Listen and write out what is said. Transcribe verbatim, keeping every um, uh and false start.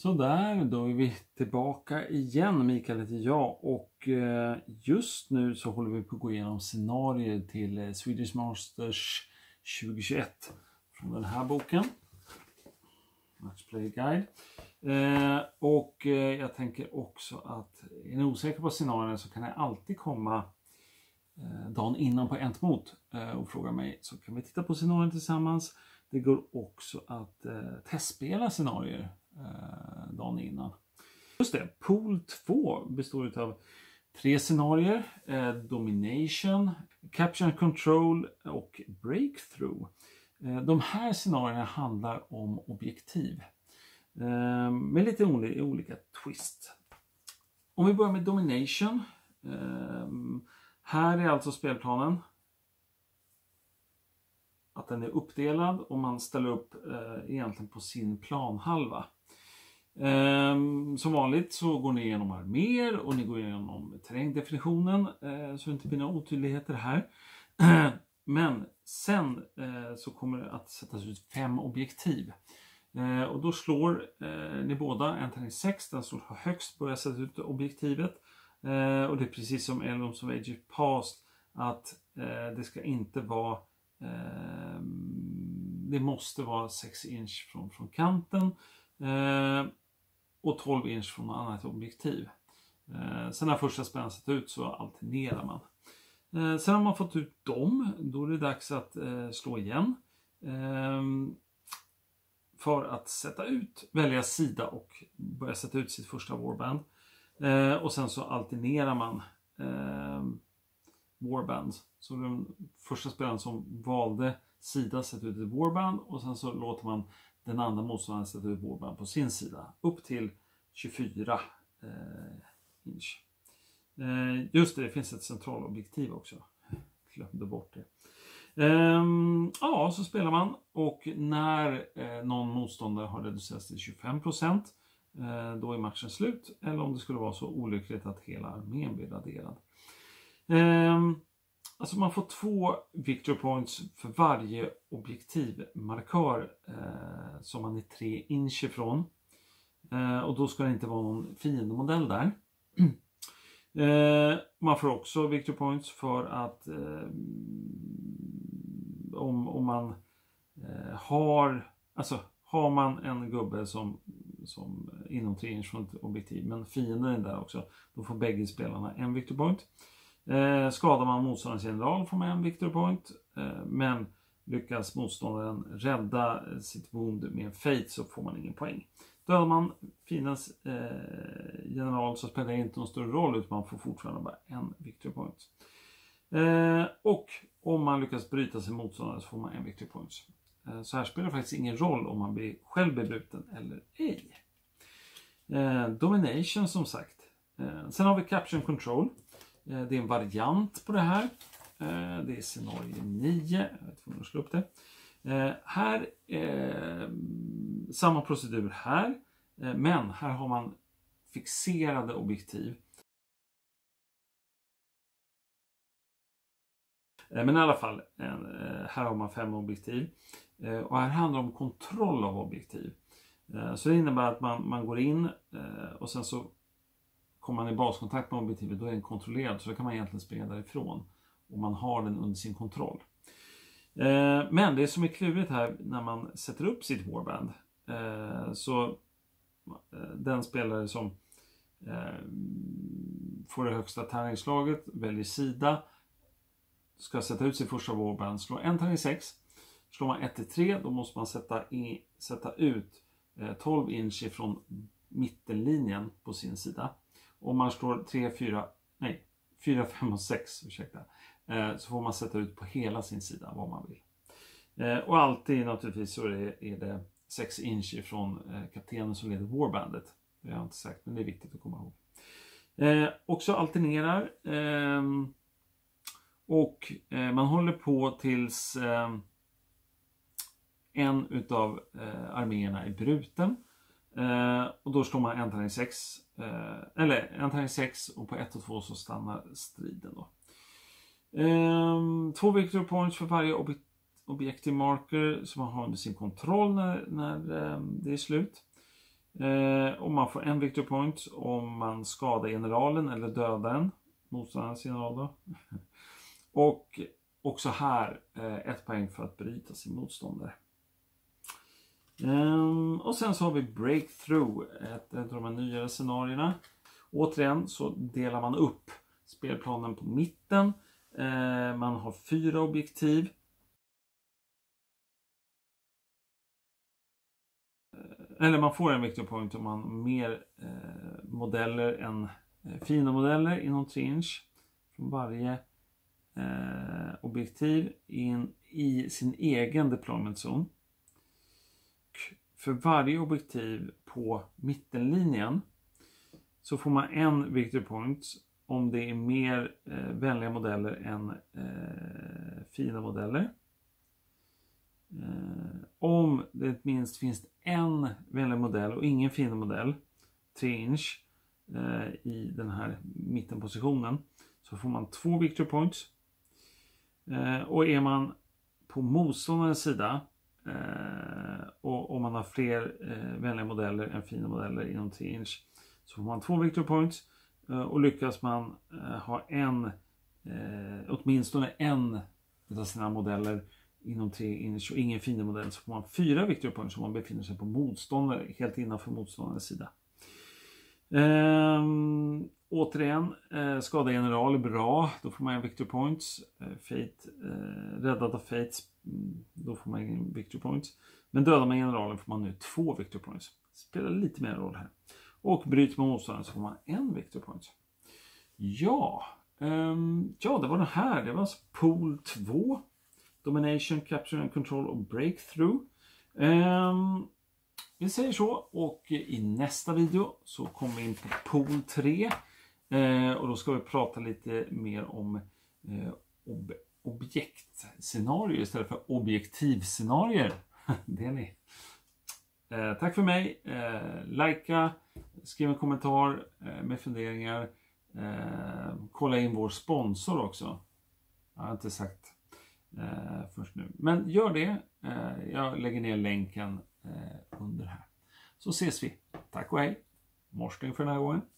Så där, då är vi tillbaka igen. Mikael heter jag och just nu så håller vi på att gå igenom scenarier till Swedish Masters tjugohundratjugoett från den här boken. Matchplay Guide. Eh, och eh, jag tänker också att är ni osäker på scenarierna så kan jag alltid komma eh, dagen innan på Entmot eh, och fråga mig, så kan vi titta på scenarien tillsammans. Det går också att eh, testspela scenarier eh, dagen innan. Just det, Pool två består av tre scenarier. Eh, Domination, Capture and Control och Breakthrough. Eh, de här scenarierna handlar om objektiv. Eh, med lite olika, olika twist. Om vi börjar med Domination. Eh, här är alltså spelplanen. Att den är uppdelad och man ställer upp eh, egentligen på sin planhalva. Eh, som vanligt så går ni igenom arméer och ni går igenom terrängdefinitionen eh, så det inte blir några otydligheter här. Men sen eh, så kommer det att sättas ut fem objektiv. Eh, och då slår eh, ni båda en tärning sex, den som har högst börjar sätta ut objektivet. Eh, och det är precis som Elrond of Age Past att eh, det ska inte vara eh, det måste vara sex inch från, från kanten eh, och tolv inch från något annat objektiv. Eh, sen när första spänningen sett ut så alternerar man. Eh, sen har man fått ut dem, då är det dags att eh, slå igen. Eh, för att sätta ut, välja sida och börja sätta ut sitt första warband. Eh, och sen så alternerar man eh, warband. Så den första spelaren som valde sida sätter ut ett warband och sen så låter man den andra motståndaren sätta ut warband på sin sida. Upp till tjugofyra eh, inch. Eh, just det, det finns ett centralobjektiv också. Glömde bort det. Um, ja, så spelar man och när eh, någon motståndare har reducerats till tjugofem procent eh, då är matchen slut, eller om det skulle vara så olyckligt att hela armén blir raderad. Um, alltså man får två victory points för varje objektivmarkör eh, som man är tre inch ifrån. Eh, och då ska det inte vara någon fiendemodell där. Eh, man får också victory points för att eh, om, om man eh, har alltså har man en gubbe som, som inom tre inch från ett objektiv men fienden är där också, då får bägge spelarna en victory point. Eh, skadar man motståndarens general får man en victory point, eh, men lyckas motståndaren rädda sitt wound med fate så får man ingen poäng. Dödar man fiendens eh, general så spelar det inte någon större roll, utan man får fortfarande bara en victory point. Eh, och om man lyckas bryta sin motståndare så får man en victory point. Eh, så här spelar det faktiskt ingen roll om man blir själv bebruten eller ej. Eh, Domination som sagt. Eh, sen har vi Capture and Control. Eh, det är en variant på det här. Eh, det är scenario nio. Jag vet inte om jag slår upp det. Eh, här eh, samma procedur här, eh, men här har man fixerade objektiv. Eh, men i alla fall, eh, här har man fem objektiv. Eh, och här handlar det om kontroll av objektiv. Eh, så det innebär att man, man går in eh, och sen så kommer man i baskontakt med objektivet, då är den kontrollerad. Så då kan man egentligen springa därifrån och man har den under sin kontroll. Men det som är klurigt här när man sätter upp sitt warband, så den spelare som får det högsta tärningsslaget väljer sida, ska sätta ut sitt första warband, slå en tärning sex. Slår man ett till tre, då måste man sätta, i, sätta ut tolv inch från mittenlinjen på sin sida. Om man slår tre, fyra, nej, fyra, fem och sex, ursäkta, så får man sätta ut på hela sin sida vad man vill. Och alltid naturligtvis så är det sex inch ifrån kaptenen som leder warbandet. Det har jag inte sagt, men det är viktigt att komma ihåg. Också alternerar. Och man håller på tills en utav arméerna är bruten. Och då slår man en tärning sex. Eller en tärning sex och på ett och två så stannar striden då. Um, två victory points för varje ob objective marker som man har under sin kontroll när, när um, det är slut. Eh, och man får en victory point om man skadar generalen eller dödar den. Motståndarens general då. Och också här eh, ett poäng för att bryta sin motståndare. Um, och sen så har vi Breakthrough, ett, ett av de nyare scenarierna. Återigen så delar man upp spelplanen på mitten. Uh, man har fyra objektiv. Uh, eller man får en victory point om man har mer uh, modeller än uh, fina modeller inom tre inch. Från varje uh, objektiv in i sin egen deployment zone. För varje objektiv på mittenlinjen så får man en victory point om det är mer eh, vänliga modeller än eh, fina modeller. Eh, om det minst finns en vänlig modell och ingen fin modell, tre inch, eh, i den här mittenpositionen, så får man två victory points. Eh, och är man på motståndarens sida Uh, och om man har fler uh, vänliga modeller än fina modeller inom tre inch så får man två victory points. Uh, och lyckas man uh, ha en uh, åtminstone en av sina modeller inom tre inch och ingen fin modell så får man fyra victory points om man befinner sig på motståndare, helt innanför motståndarens sida. Uh, återigen, uh, skada general är bra, då får man en victory points. Uh, fate, uh, räddad av fate, då får man ingen victory points. Men dödar man generalen får man nu två victory points. Spelar lite mer roll här. Och bryter man motståndaren så får man en victory points. Ja, um, ja det var det här. Det var alltså pool två. Domination, Capture and Control och Breakthrough. Um, vi säger så, och i nästa video så kommer vi in på pool tre. Uh, och då ska vi prata lite mer om uh, ob objektscenarier istället för objektivscenarier. Det är ni. Eh, tack för mig. Eh, likea, skriv en kommentar eh, med funderingar. Eh, kolla in vår sponsor också. Jag har inte sagt eh, först nu. Men gör det. Eh, jag lägger ner länken eh, under här. Så ses vi. Tack och hej. Morsning för den här gången.